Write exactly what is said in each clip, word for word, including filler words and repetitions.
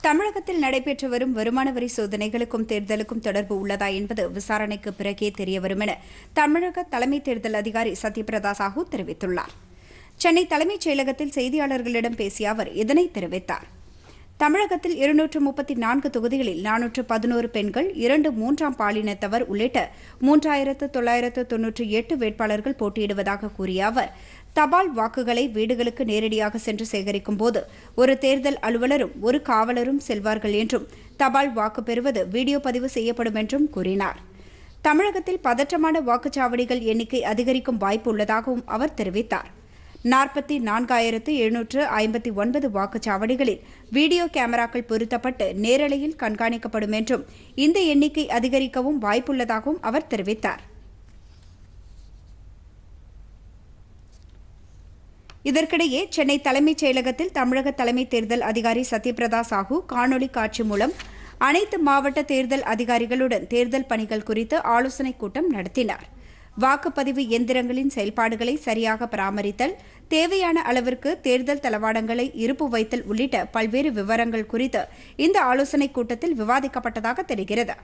தமிழகத்தில் நடைபெற்று வரும் வருமான வரி சோதனைகளுக்கும் தேர்தலுக்கும் தொடர்பு உள்ளதா என்பது விசாரணைக்கு பிறகே தெரியவரும் என தமிழக தலைமை தேர்தல் அதிகாரி சத்யபிரதா சாஹூ தெரிவித்துள்ளார். சென்னை தலைமைச் செயலகத்தில் செய்தியாளர்களிடம் பேசிய அவர் இதனை தெரிவித்தார். தமிழகத்தில் இருநூற்று முப்பத்தி நான்கு தொகுதிகளில் நானூற்று பதினோரு பெண்கள், இரண்டு மூன்றாம் பாலினத்தவர் உள்ளிட்ட மூன்றாயிரத்து தொள்ளாயிரத்து தொன்னூற்றி எட்டு வேட்பாளர்கள் போட்டியிடுவதாக கூறிய அவர், தபால் வாக்குகளை வீடுகளுக்கு நேரடியாக சென்று சேகரிக்கும் போது ஒரு தேர்தல் அலுவலரும் ஒரு காவலரும் செல்வார்கள் என்றும், தபால் வாக்கு பெறுவது வீடியோ பதிவு செய்யப்படும் என்றும் கூறினார். தமிழகத்தில் பதற்றமான வாக்குச்சாவடிகள் எண்ணிக்கை அதிகரிக்கும் வாய்ப்பு உள்ளதாகவும் அவர் தெரிவித்தார். நாற்பத்தி நான்காயிரத்து எழுநூற்று ஐம்பத்தி ஒன்பது வாக்குச்சாவடிகளில் வீடியோ கேமராக்கள் பொருத்தப்பட்டு நேரலையில் கண்காணிக்கப்படும் என்றும், இந்த எண்ணிக்கை அதிகரிக்கவும் வாய்ப்புள்ளதாகவும் அவர் தெரிவித்தார். இதற்கிடையே சென்னை தலைமைச் செயலகத்தில் தமிழக தலைமை தேர்தல் அதிகாரி சத்யபிரதா சாஹூ காணொலி காட்சி மூலம் அனைத்து மாவட்ட தேர்தல் அதிகாரிகளுடன் தேர்தல் பணிகள் குறித்து ஆலோசனைக் கூட்டம் நடத்தினார். வாக்குப்பதிவு எந்திரங்களின் செயல்பாடுகளை சரியாக பராமரித்தல், தேவையான அளவிற்கு தேர்தல் தளவாடங்களை இருப்பு வைத்தல் உள்ளிட்ட பல்வேறு விவரங்கள் குறித்து இந்த ஆலோசனைக் கூட்டத்தில் விவாதிக்கப்பட்டதாக தெரிகிறது.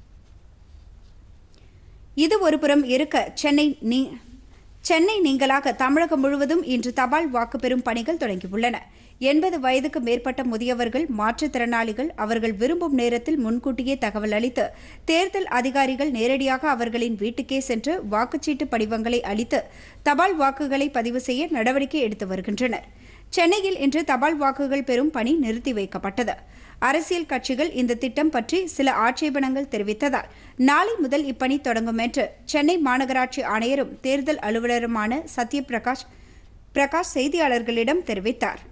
இது ஒருபுறம் இருக்க, சென்னை நீ சென்னை நீங்களாக தமிழகம் முழுவதும் இன்று தபால் வாக்கு பெறும் பணிகள் தொடங்கியுள்ளன. எண்பது வயதுக்கு மேற்பட்ட முதியவர்கள், மாற்றுத்திறனாளிகள் அவர்கள் விரும்பும் நேரத்தில் முன்கூட்டியே தகவல் அளித்து தேர்தல் அதிகாரிகள் நேரடியாக அவர்களின் வீட்டுக்கே சென்று வாக்குச்சீட்டு படிவங்களை அளித்து தபால் வாக்குகளை பதிவு செய்ய நடவடிக்கை எடுத்து வருகின்றனர். சென்னையில் இன்று தபால் வாக்குகள் பெறும் பணி நிறுத்தி வைக்கப்பட்டது. அரசியல் கட்சிகள் இந்த திட்டம் பற்றி சில ஆட்சேபனங்கள் தெரிவித்ததால் நாளை முதல் இப்பணி தொடங்கும் என்று சென்னை மாநகராட்சி ஆணையரும் தேர்தல் அலுவலருமான சத்யபிரகாஷ் பிரகாஷ் செய்தியாளர்களிடம் தெரிவித்தார்.